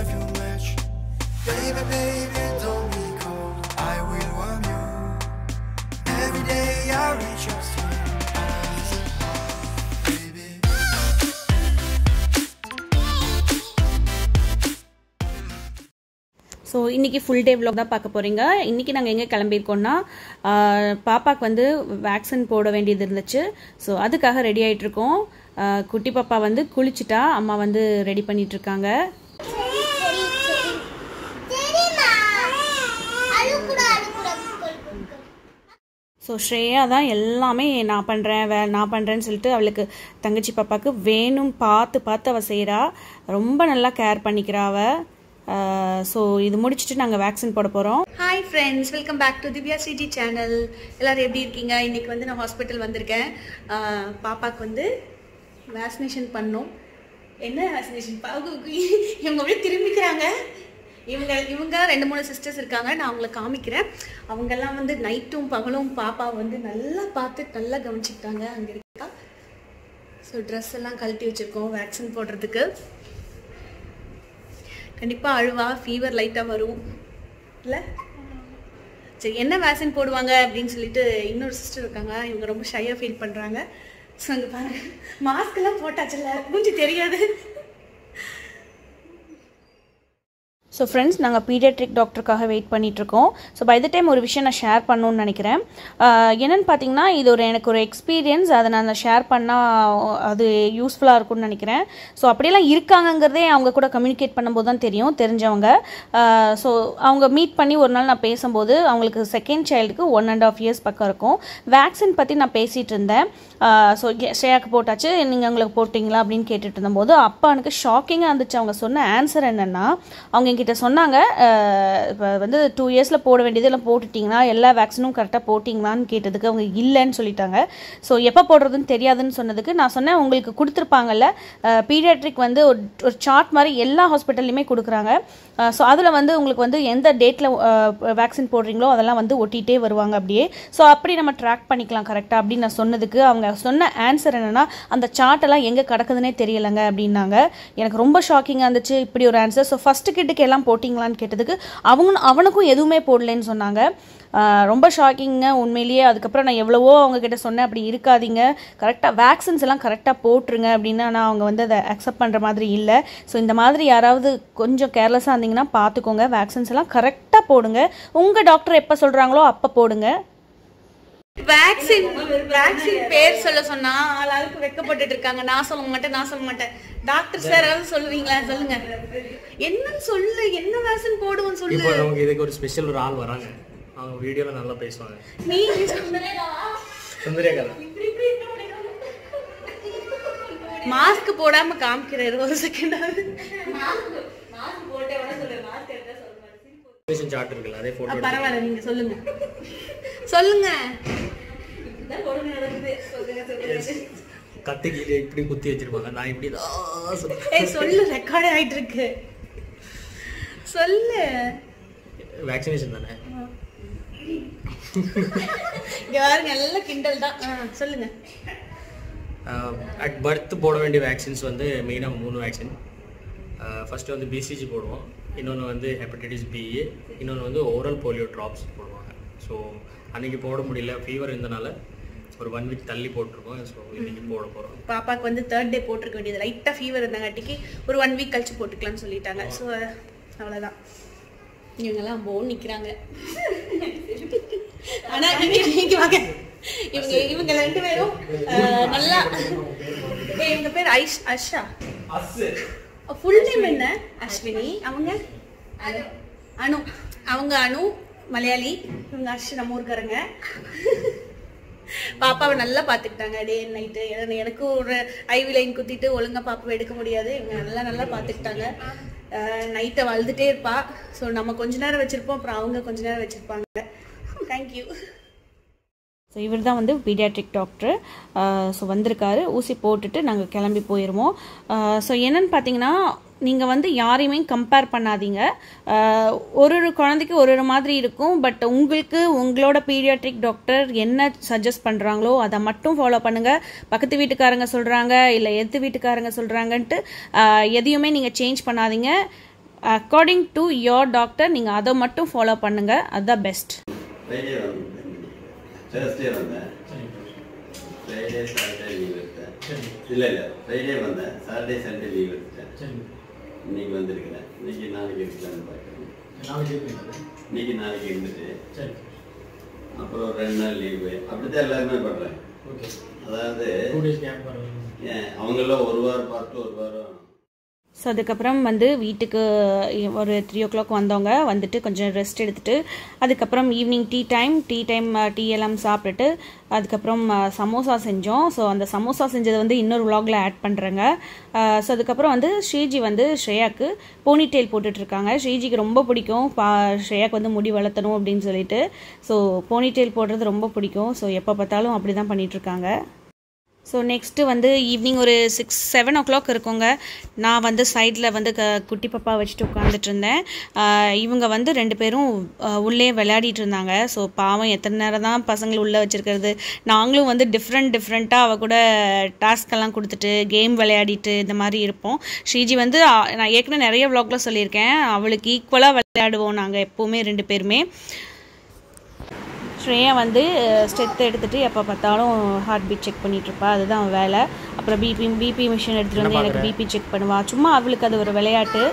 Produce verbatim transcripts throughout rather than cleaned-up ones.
love you much. Baby, baby, don't be cold. I will warm you. Every day I reach your arms, baby. So இன்றைக்கி full day vlog தான் பார்க்க போகிறீங்க. இன்றைக்கி நாங்கள் எங்கே கிளம்பியிருக்கோன்னா பாப்பாவுக்கு வந்து வேக்சின் போட வேண்டியது இருந்துச்சு. ஸோ அதுக்காக ரெடி ஆகிட்ருக்கோம். குட்டி பாப்பா வந்து குளிச்சுட்டா, அம்மா வந்து ரெடி பண்ணிகிட்ருக்காங்க. ஸோ ஸ்ரேயா தான் எல்லாமே நான் பண்ணுறேன் வே நான் பண்ணுறேன்னு சொல்லிட்டு அவளுக்கு தங்கச்சி பாப்பாவுக்கு வேணும் பார்த்து பார்த்து அவள் செய்கிறா. ரொம்ப நல்லா கேர் பண்ணிக்கிறா அவள். ஸோ இது முடிச்சுட்டு நாங்கள் வேக்சின் போட போகிறோம். Hi friends, welcome back to Divya city channel. எல்லோரும் எப்படி இருக்கீங்க? இன்றைக்கி வந்து நான் ஹாஸ்பிட்டல் வந்திருக்கேன். பாப்பாவுக்கு வந்து வேக்சினேஷன் பண்ணோம். என்ன வேக்சினேஷன்? இவங்க அப்படியே திரும்பிக்கிறாங்க. இவங்க இவங்க ரெண்டு மூணு சிஸ்டர்ஸ் இருக்காங்க. நான் அவங்கள காமிக்கிறேன். அவங்கெல்லாம் வந்து நைட்டும் பகலும் பாப்பா வந்து நல்லா பார்த்து நல்லா கவனிச்சுக்கிட்டாங்க. அங்கே இருக்கா. ஸோ ட்ரெஸ் எல்லாம் கழட்டி வச்சுருக்கோம் வேக்சின் போடுறதுக்கு. கண்டிப்பாக அழுவா, ஃபீவர் லைட்டாக வரும் இல்லை? சரி, என்ன வேக்சின் போடுவாங்க அப்படின்னு சொல்லிட்டு இன்னொரு சிஸ்டர் இருக்காங்க. இவங்க ரொம்ப ஷையாக ஃபீல் பண்ணுறாங்க. ஸோ அங்கே பாருங்க, மாஸ்க்கெல்லாம் போட்டாச்சுல்ல, மூஞ்சி தெரியாது. ஸோ ஃப்ரெண்ட்ஸ், நாங்கள் பீடியாட்ரிக் டாக்டருக்காக வெயிட் பண்ணிகிட்ருக்கோம். ஸோ பை த டைம் ஒரு விஷயம் நான் ஷேர் பண்ணணுன்னு நினைக்கிறேன். என்னென்னு பார்த்தீங்கன்னா, இது ஒரு எனக்கு ஒரு எக்ஸ்பீரியன்ஸ். அதை நான் ஷேர் பண்ணால் அது யூஸ்ஃபுல்லாக இருக்கும்னு நினைக்கிறேன். ஸோ அப்படியெல்லாம் இருக்காங்கங்கிறதே அவங்க கூட கம்யூனிகேட் பண்ணும்போது தான் தெரியும், தெரிஞ்சவங்க. ஸோ அவங்க மீட் பண்ணி ஒரு நாள் நான் பேசும்போது அவங்களுக்கு செகண்ட் சைல்டுக்கு ஒன் அண்ட் ஆஃப் இயர்ஸ் பக்கம் இருக்கும். வேக்சின் பற்றி நான் பேசிகிட்டு இருந்தேன். ஸோ ஸ்ரேயாக்கு போட்டாச்சு, நீங்கள் உங்களுக்கு போட்டிங்களா அப்படின்னு கேட்டுட்டு இருந்தபோது அப்பா எனக்கு ஷாக்கிங்காக இருந்துச்சு. அவங்க சொன்ன ஆன்சர் என்னென்னா, அவங்க எங்கிட்ட சொன்னாங்க, இப்போ வந்து டூ இயர்ஸில் போட வேண்டியது எல்லாம் போட்டுட்டிங்கன்னா எல்லா வேக்சினும் கரெக்டாக போட்டிங்களான்னு கேட்டதுக்கு அவங்க இல்லைன்னு சொல்லிட்டாங்க. ஸோ எப்போ போடுறதுன்னு தெரியாதுன்னு சொன்னதுக்கு நான் சொன்னேன், உங்களுக்கு கொடுத்துருப்பாங்கல்ல பீடியாட்ரிக் வந்து ஒரு ஒரு சார்ட் மாதிரி எல்லா ஹாஸ்பிட்டல்லையுமே கொடுக்குறாங்க. ஸோ அதில் வந்து உங்களுக்கு வந்து எந்த டேட்டில் வேக்சின் போடுறீங்களோ அதெல்லாம் வந்து ஒட்டிகிட்டே வருவாங்க அப்படியே. ஸோ அப்படி நம்ம ட்ராக் பண்ணிக்கலாம் கரெக்டாக அப்படின்னு நான் சொன்னதுக்கு அவங்க சொன்ன ஆன்சர் என்னென்னா, அந்த சார்ட்டெல்லாம் எங்கே கிடக்குதுன்னே தெரியலைங்க அப்படின்னாங்க. எனக்கு ரொம்ப ஷாக்கிங்காக இருந்துச்சு இப்படி ஒரு ஆன்சர். ஸோ ஃபஸ்ட்டு கிட்டுக்கு எல்லாம் போட்டிங்களான்னு கேட்டதுக்கு அவங்க அவனுக்கும் எதுவுமே போடலன்னு சொன்னாங்க. ரொம்ப ஷாக்கிங்க உண்மையிலேயே. அதுக்கப்புறம் நான் எவ்வளவோ அவங்கக்கிட்ட சொன்னேன், அப்படி இருக்காதீங்க, கரெக்டாக வேக்சின்ஸ் எல்லாம் கரெக்டாக போட்டுருங்க அப்படின்னு. ஆனால் அவங்க வந்து அதை அக்செப்ட் பண்ணுற மாதிரி இல்லை. ஸோ இந்த மாதிரி யாராவது கொஞ்சம் கேர்லெஸ்ஸாக இருந்தீங்கன்னா பார்த்துக்கோங்க, வேக்சின்ஸ் எல்லாம் கரெக்டாக போடுங்க. உங்கள் டாக்டர் எப்போ சொல்கிறாங்களோ அப்போ போடுங்க. வேக்சின் வேக்சின் பேர் சொல்ல சொன்னா ஆளாளுக்கு வெக்கப்பட்டுட்டு இருக்காங்க. நான் சொல்ல மாட்டேன் நான் சொல்ல மாட்டேன் டாக்டர் சார் ஏதாவது சொல்லுவீங்களா? சொல்லுங்க, என்னன்னு சொல்லு, என்ன வேக்சின் போடுவோம் சொல்லு. இப்போ நமக்கு இதுக்கு ஒரு ஸ்பெஷல் ஒரு ஆள் வராங்க. அவங்க வீடியோல நல்லா பேசுவாங்க. நீ சுந்தரேகா சுந்தரேகா மாஸ்க் போடாம காமிக்கிறேன் ஒரு செகண்ட். மாஸ்க் மாஸ்க் போட்டே வர சொல்ல, மாஸ்க் எடுத்தா சொல்ல மாட்டேன். பேஷன் சார்ட் இருக்குல, அதே போட்டோ. பரவாயில்லை, நீங்க சொல்லுங்க சொல்லுங்க. இதான் போடுங்க நடக்குது. சொல்லுங்க சொல்லுங்க. கத்தி கீழே இப்படி குத்தி வச்சிருப்பாங்க. நான் இப்படி தான் சொல்றேன். ஏய் சொல்லு, ரெக்கார்ட் ஆயிட்டு இருக்கு. சொல்லு. வேக்சினேஷன் தானே. யார் நல்ல கிண்டல் தான். சொல்லுங்க. அட் பர்த் போட வேண்டிய வேக்சின்ஸ் வந்து மெயினாக மூணு வேக்சின். ஃபர்ஸ்ட் வந்து பிசிஜி போடுவோம், இன்னொன்று வந்து ஹெப்படைட்டிஸ் பி, இன்னொன்று வந்து ஓரல் போலியோ ட்ராப்ஸ் போடுவாங்க. ஸோ அன்றைக்கி போட முடியல, ஃபீவர் இருந்தனால ஒரு ஒன் வீக் தள்ளி போட்டிருக்கோம். ஸோ இன்னைக்கு போட போகிறோம். பாப்பாவுக்கு வந்து தேர்ட் டே போட்டிருக்க வேண்டியது, லைட்டாக ஃபீவர் இருந்தாங்காட்டிக்கு ஒரு ஒன் வீக் கழிச்சு போட்டுக்கலாம்னு சொல்லிட்டாங்க. ஸோ அவ்வளோதான். இவங்கெல்லாம் போன் நிற்கிறாங்க. ஆனால் இங்கே வாங்க, இவங்க இவங்க ரெண்டு பேரும் நல்லா. இவங்க பேர் ஐஷ் அஷா. ஃபுல் நேம் என்ன? அஸ்வினி. அவங்க அனு. அவங்க அனு மலையாளி, இவங்க அஷ் நம்ம ஊருக்காரங்க. பாப்பாவை நல்லா பார்த்துக்கிட்டாங்க டே நைட்டு. எனக்கு ஒரு ஐவி லைன் குத்திட்டு ஒழுங்காக பாப்பாவை எடுக்க முடியாது. இவங்க நல்லா நல்லா பார்த்துக்கிட்டாங்க. நைட்டை வளர்ந்துட்டே இருப்பா. ஸோ நம்ம கொஞ்ச நேரம் வச்சுருப்போம், அப்புறம் அவங்க கொஞ்ச நேரம் வச்சுருப்பாங்க. தேங்க்யூ. ஸோ இவர் தான் வந்து பீடியாட்ரிக் டாக்டர். ஸோ வந்திருக்காரு, ஊசி போட்டுட்டு நாங்கள் கிளம்பி போயிடுவோம். ஸோ என்னென்னு பார்த்தீங்கன்னா, நீங்கள் வந்து யாரையுமே கம்பேர் பண்ணாதீங்க. ஒரு ஒரு குழந்தைக்கு ஒரு ஒரு மாதிரி இருக்கும். பட் உங்களுக்கு உங்களோட பீடியாட்ரிக் டாக்டர் என்ன சஜஸ்ட் பண்ணுறாங்களோ அதை மட்டும் ஃபாலோ பண்ணுங்கள். பக்கத்து வீட்டுக்காரங்க சொல்கிறாங்க இல்லை எதிர்த்து வீட்டுக்காரங்க சொல்கிறாங்கன்ட்டு எதையுமே நீங்கள் சேஞ்ச் பண்ணாதீங்க. அக்கார்டிங் டு யோர் டாக்டர் நீங்கள் அதை மட்டும் ஃபாலோ பண்ணுங்கள், அதுதான் பெஸ்ட். ஃப்ரைடே வந்து தேர்ஸ்டே வந்தேன், ஃப்ரைடே சாட்டர்டே லீவ் எடுத்தேன். இல்லை இல்லை ஃப்ரைடே வந்தேன், சாட்டர்டே சண்டே லீவ் எடுத்தேன். இன்னைக்கு வந்திருக்கிறேன். இன்னைக்கு நாளைக்கு இருக்கலான்னு பார்க்குறேன். இன்னைக்கு நாளைக்கு இருந்துட்டு அப்புறம் ஒரு ரெண்டு நாள் லீவு, அப்படித்தான் எல்லாருமே பண்ணுறேன். அதாவது அவங்களாம் ஒரு வாரம் பார்த்து ஒரு வாரம். ஸோ அதுக்கப்புறம் வந்து வீட்டுக்கு ஒரு த்ரீ ஓ கிளாக் வந்தவங்க வந்துட்டு கொஞ்சம் ரெஸ்ட் எடுத்துகிட்டு அதுக்கப்புறம் evening tea time tea time tea எல்லாம் சாப்பிட்டுட்டு அதுக்கப்புறம் சமோசா செஞ்சோம். ஸோ அந்த சமோசா செஞ்சதை வந்து இன்னொரு விலாகில் ஆட் பண்ணுறேங்க. ஸோ அதுக்கப்புறம் வந்து ஸ்ரீஜி வந்து ஸ்ரேயாவுக்கு போனி டெயில் போட்டுட்ருக்காங்க. ஸ்ரீஜிக்கு ரொம்ப பிடிக்கும் பா ஸ்ரேயாவுக்கு வந்து முடி வளர்த்தணும் அப்படின்னு சொல்லிட்டு. ஸோ போனி டெயில் போடுறது ரொம்ப பிடிக்கும். ஸோ எப்போ பார்த்தாலும் அப்படி தான் பண்ணிகிட்ருக்காங்க. ஸோ நெக்ஸ்ட்டு வந்து ஈவினிங் ஒரு சிக்ஸ் செவன் ஓ கிளாக் இருக்குங்க. நான் வந்து சைடில் வந்து க குட்டி பாப்பா வச்சுட்டு உட்காந்துட்டு இருந்தேன். இவங்க வந்து ரெண்டு பேரும் உள்ளே விளையாடிட்டு இருந்தாங்க. ஸோ பாவம் எத்தனை நேரம் தான் பசங்களை உள்ளே வச்சுருக்கிறது. நாங்களும் வந்து டிஃப்ரெண்ட் டிஃப்ரெண்ட்டாக அவள் கூட டாஸ்க்கெல்லாம் கொடுத்துட்டு கேம் விளையாடிட்டு இந்த மாதிரி இருப்போம். ஸ்ரீஜி வந்து நான் ஏற்கனவே நிறைய விளாகில் சொல்லியிருக்கேன், அவளுக்கு ஈக்குவலாக விளையாடுவோம் நாங்கள் எப்போவுமே ரெண்டு பேருமே. ஸ்ரேயா வந்து ஸ்டெத் எடுத்துகிட்டு எப்போ பார்த்தாலும் ஹார்ட் பீட் செக் பண்ணிகிட்ருப்பா, அதுதான் வேலை. அப்புறம் பிபி பிபி மிஷின் எடுத்துகிட்டு வந்து எனக்கு பிபி செக் பண்ணுவா. சும்மா அவளுக்கு அது ஒரு விளையாட்டு.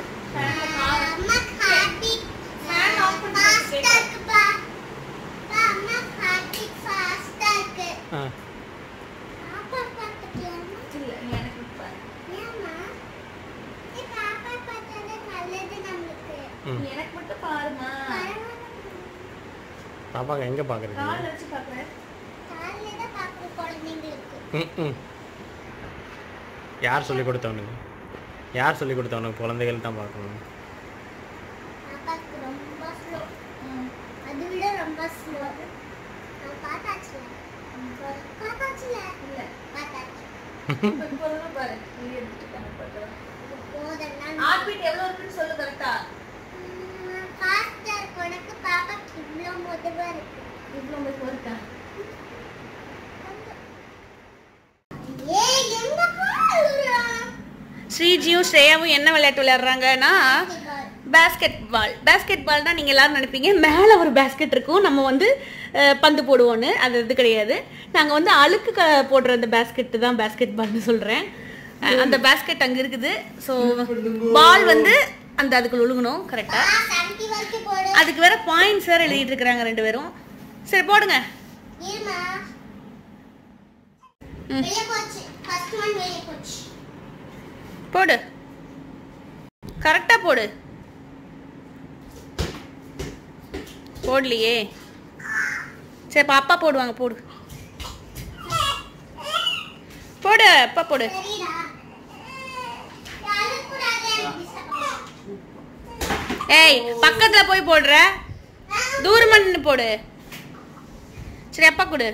பாப்பாங்க எங்கே பார்க்குறீங்க? ம் யார் சொல்லி கொடுத்தவனுங்க? யார் சொல்லி கொடுத்தவனுக்கு? குழந்தைகள் தான் பார்க்கணும். ஸ்ரீஜியும் ஸ்ரேயாவும் என்ன விளையாட்டு விளையாடுறாங்கன்னா பேஸ்கெட் பால். பேஸ்கெட் பால் தான் நீங்கள் எல்லாரும் நினைப்பீங்க மேலே ஒரு பேஸ்கெட் இருக்கும், நம்ம வந்து பந்து போடுவோன்னு. அது இது கிடையாது. நாங்கள் வந்து அழுக்கு க போடுற அந்த பேஸ்கெட்டு தான் பேஸ்கெட் பால்னு சொல்கிறேன். அந்த பேஸ்கெட் அங்கே இருக்குது. ஸோ பால் வந்து அந்த அதுக்குள்ள ஒழுகணும் கரெக்டாக. அதுக்கு வேற பாயிண்ட்ஸ் வேறு எழுதிட்டு இருக்கிறாங்க ரெண்டு பேரும். சரி போடுங்க. போடு, கரெக்டா போடு. போடலையே. சரி பாப்பா போடுவாங்க, போடு போடு அப்பா போடு. ஏய் பக்கத்துல போய் போடுற, தூரமா நின்று போடு. சரி அப்பா கொடு.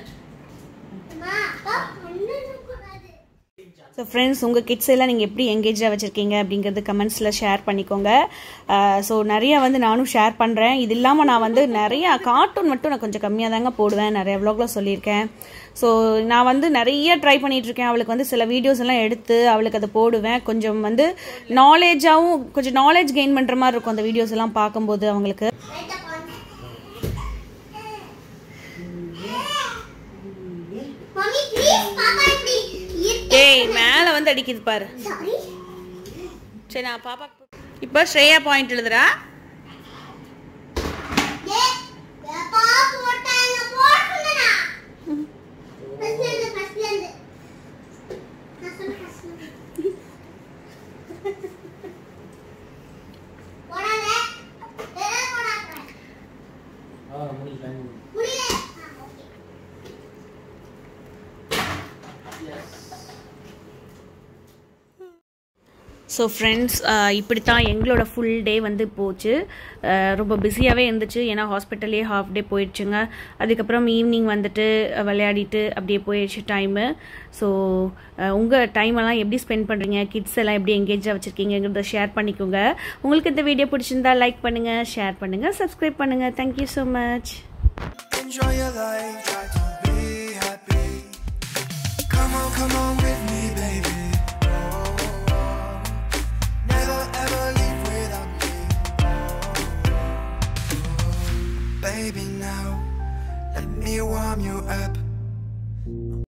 ஸோ ஃப்ரெண்ட்ஸ், உங்கள் கிட்ஸ் எல்லாம் நீங்கள் எப்படி எங்கேஜாக வச்சுருக்கீங்க அப்படிங்கிறது கமெண்ட்ஸில் ஷேர் பண்ணிக்கோங்க. ஸோ நிறையா வந்து நானும் ஷேர் பண்ணுறேன். இது இல்லாமல் நான் வந்து நிறையா கார்ட்டூன் மட்டும் நான் கொஞ்சம் கம்மியாக தாங்க போடுவேன், நிறைய விலாகில் சொல்லியிருக்கேன். ஸோ நான் வந்து நிறைய ட்ரை பண்ணிகிட்ருக்கேன். அவளுக்கு வந்து சில வீடியோஸ் எல்லாம் எடுத்து அவளுக்கு அதை போடுவேன். கொஞ்சம் வந்து நாலேஜாகவும் கொஞ்சம் நாலேஜ் கெயின் பண்ணுற மாதிரி இருக்கும் அந்த வீடியோஸ் எல்லாம் பார்க்கும்போது அவங்களுக்கு. ஏய் மேல வந்து அடிக்குது பாரு. சரி நான் பாப்பா இப்ப ஸ்ரேயா பாயிண்ட் எழுதுறா. ஸோ ஃப்ரெண்ட்ஸ், இப்படி தான் எங்களோட ஃபுல் டே வந்து போச்சு. ரொம்ப பிஸியாகவே இருந்துச்சு, ஏன்னா ஹாஸ்பிட்டல்லே ஹாஃப் டே போயிடுச்சுங்க. அதுக்கப்புறம் ஈவினிங் வந்துட்டு விளையாடிட்டு அப்படியே போயிடுச்சு டைமு. ஸோ உங்கள் டைமெல்லாம் எப்படி ஸ்பெண்ட் பண்ணுறீங்க, கிட்ஸ் எல்லாம் எப்படி எங்கேஜாக வச்சுருக்கீங்கிறத ஷேர் பண்ணிக்கோங்க. உங்களுக்கு இந்த வீடியோ பிடிச்சிருந்தா லைக் பண்ணுங்கள், ஷேர் பண்ணுங்கள், சப்ஸ்கிரைப் பண்ணுங்கள். Thank you so much. Enjoy your life, try to be happy. Come on, come on with me.